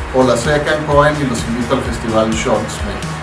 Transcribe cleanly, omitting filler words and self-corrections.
Hola, soy acá en Cohen y los invito al Festival Shorts México.